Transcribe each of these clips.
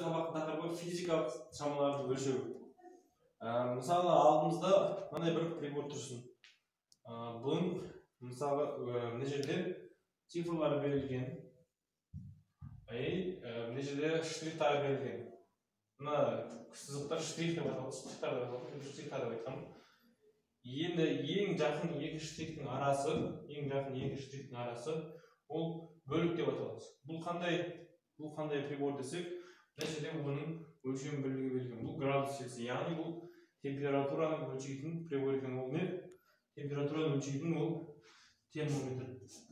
сабақтың тақырыбы физикалық шамаларды өлшеу. Мысалы алдымызда мынандай бір прибор тұрсын. Бұның мысалы мына жерде цифрлар берілген. Мына жерде штрихтар берілген. Мына сызықтар штрих деп аталады. Штрихтар деп айтқанмын. Енді ең жақын екі штрихтің арасы, ол бөлік деп аталады. Бұл қандай прибор десек, мына жерде оның өлшем бірлігі берілген. Бұл градус Цельсий, яғни бұл температураны өлшейтін прибор екен. Ол не? Температураны өлшейтін ол термометр.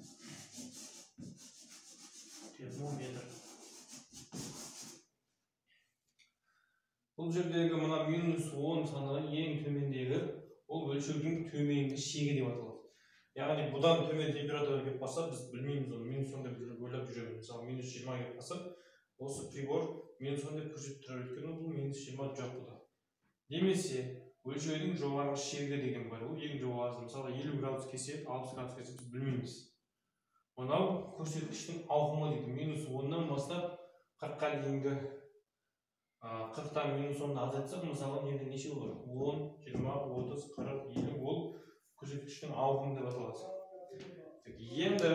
Бұл жердегі мына -10 санының ең төмендегі ол өлшеудің төменгі шегі деп аталады. Яғни бұдан төмен температура келіп қалса, біз білмейміз оны, -10 деп ойлап жүреміз. Мысалы -20 келіп қалса, осы прибор -10 деп көрсетіп тұрар, өйткені бұл -20 жоқ бұда. Немесе өлшеудің жоғарғы шегі деген бар. Ол ең жоғарғысы. Мысалы 50 градус келсе, 60 градус келсе, біз білмейміз. Мынау көрсеткіштің ауқымы дейді. -10-нан бастап 40-қа дейінгі 40-тан -10-ны азайтсақ, мысалы енді неше olur? 10, 20, 30, 40, 50 ол көрсеткіштің ауқымы деп аталады. Енді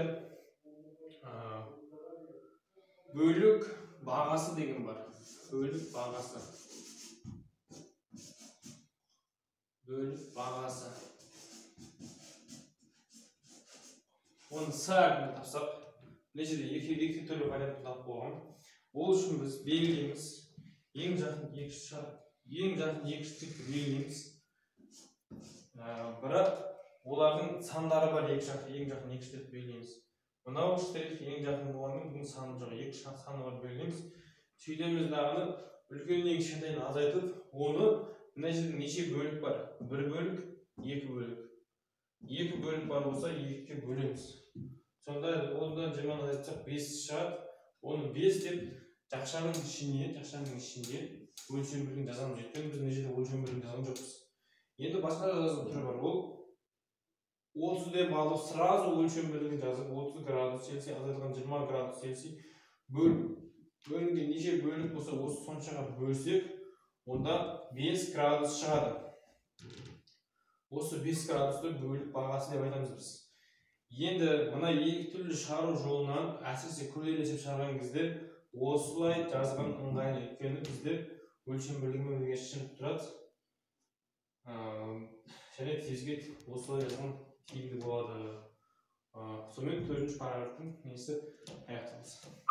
бөлік бағасы деген бар. Бөлік бағасы. Оны сәл тапсақ, мына жерде екі түрлі вариантты тауып болған. Ол үшін біз белгілейміз. Ең жақын екі штрихті белгілейміз. Бірақ олардың сандары бар, ең жақын екі штрихті белгілейміз. Мынау штрих ең жақын болғанмен бұның саны жоқ, екі саны бар белгілейміз. Сөйтеміз дағыны үлкеннен кішкентайын азайтып, оны мына жерде неше бөлік бар? Бір бөлік, екі бөлік. Екі бөлік бар болса, екіге бөлеміз. Сонда одан 20-ны азайтсақ 5 шығады. Оны 5 деп жақшаның ішінде өлшем бірлігін жазамыз. Өйткені біз мына жерде өлшем бірлігін жазған жоқпыз. Енді басқа жазатын түрі бар. Ол 30 деп алып, сразу өлшем бірлігін жазып, 30 градус Цельсий азайтылған 20 градус Цельсий бөлінген неше бөлік болса, осы соншаға бөлсек, онда 5 градус шығады. Осы 5 градусты бөлік бағасы деп айтамыз біз. Енді мына екі түрлі шығару жолынан әсіресе күрделесіп шығарған кезде осылай жазған ыңғайлы, өйткені бізде өлшем бірлігімен бірге шығып тұрады. Және тезге осылай жазған тиімді болады. Сонымен 4-ші параграфтың несі аяқталды.